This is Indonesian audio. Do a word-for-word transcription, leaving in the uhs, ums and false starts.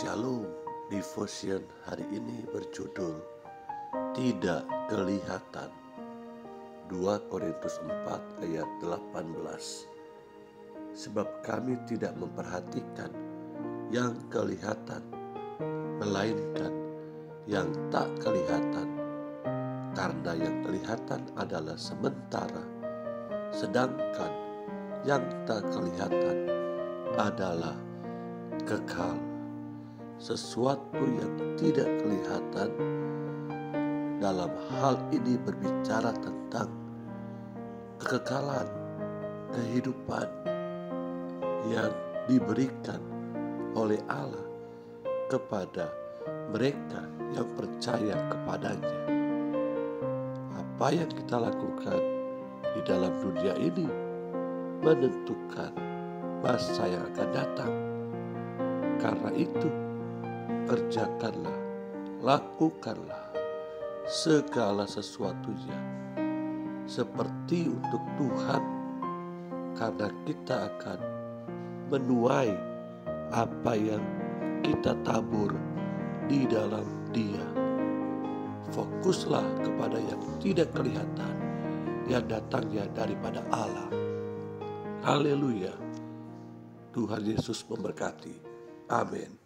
Shalom, devotion hari ini berjudul Tidak Kelihatan. Dua Korintus empat ayat delapan belas. Sebab kami tidak memperhatikan yang kelihatan, melainkan yang tak kelihatan. Karena yang kelihatan adalah sementara, sedangkan yang tak kelihatan adalah kekal. Sesuatu yang tidak kelihatan dalam hal ini berbicara tentang kekekalan, kehidupan yang diberikan oleh Allah kepada mereka yang percaya kepadanya. Apa yang kita lakukan di dalam dunia ini menentukan masa yang akan datang. Karena itu, kerjakanlah, lakukanlah segala sesuatunya seperti untuk Tuhan, karena kita akan menuai apa yang kita tabur di dalam Dia. Fokuslah kepada yang tidak kelihatan, yang datangnya daripada Allah. Haleluya. Tuhan Yesus memberkati. Amin.